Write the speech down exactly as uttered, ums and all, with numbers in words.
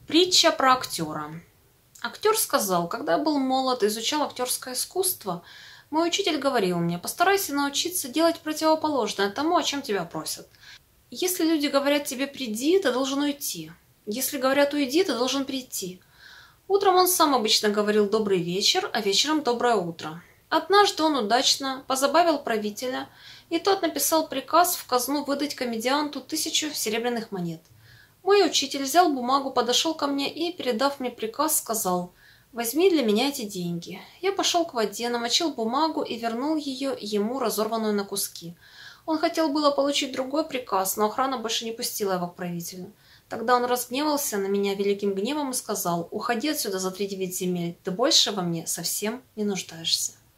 Притча про актера. Актер сказал: когда я был молод и изучал актерское искусство, мой учитель говорил мне: постарайся научиться делать противоположное тому, о чем тебя просят. Если люди говорят тебе «приди», ты должен уйти. Если говорят «уйди», ты должен прийти. Утром он сам обычно говорил «добрый вечер», а вечером «доброе утро». Однажды он удачно позабавил правителя, и тот написал приказ в казну выдать комедианту тысячу серебряных монет. Мой учитель взял бумагу, подошел ко мне и, передав мне приказ, сказал: «Возьми для меня эти деньги». Я пошел к воде, намочил бумагу и вернул ее ему, разорванную на куски. Он хотел было получить другой приказ, но охрана больше не пустила его к правителю. Тогда он разгневался на меня великим гневом и сказал: «Уходи отсюда за тридевять земель, ты больше во мне совсем не нуждаешься».